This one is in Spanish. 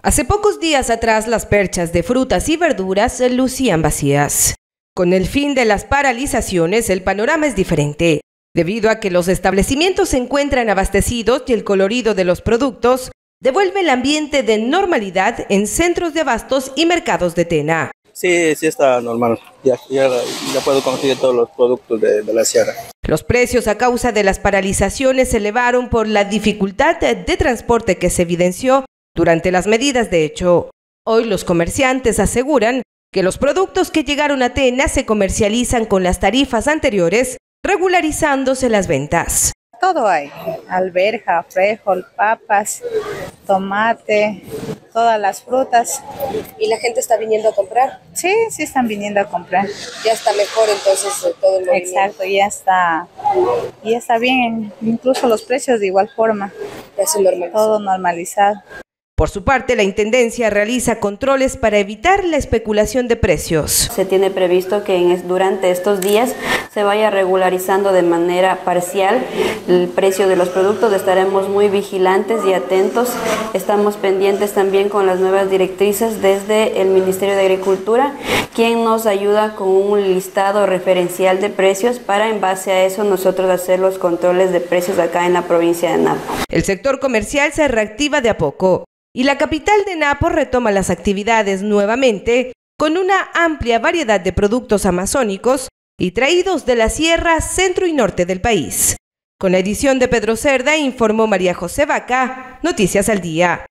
Hace pocos días atrás las perchas de frutas y verduras lucían vacías. Con el fin de las paralizaciones, el panorama es diferente, debido a que los establecimientos se encuentran abastecidos y el colorido de los productos devuelve el ambiente de normalidad en centros de abastos y mercados de Tena. Sí está normal. Ya puedo conseguir todos los productos de la sierra. Los precios a causa de las paralizaciones se elevaron por la dificultad de transporte que se evidenció durante las medidas de hecho. Hoy los comerciantes aseguran que los productos que llegaron a Tena se comercializan con las tarifas anteriores, regularizándose las ventas. Todo hay, alberja, frijol, papas, tomate, todas las frutas. ¿Y la gente está viniendo a comprar? Sí están viniendo a comprar. Ya está mejor entonces todo el movimiento. Exacto, ya está bien, incluso los precios de igual forma. Ya se normalizó. Todo normalizado. Por su parte, la Intendencia realiza controles para evitar la especulación de precios. Se tiene previsto que durante estos días se vaya regularizando de manera parcial el precio de los productos. Estaremos muy vigilantes y atentos. Estamos pendientes también con las nuevas directrices desde el Ministerio de Agricultura, quien nos ayuda con un listado referencial de precios para en base a eso nosotros hacer los controles de precios acá en la provincia de Napo. El sector comercial se reactiva de a poco y la capital de Napo retoma las actividades nuevamente con una amplia variedad de productos amazónicos y traídos de la sierra, centro y norte del país. Con la edición de Pedro Cerda informó María José Vaca, Noticias al Día.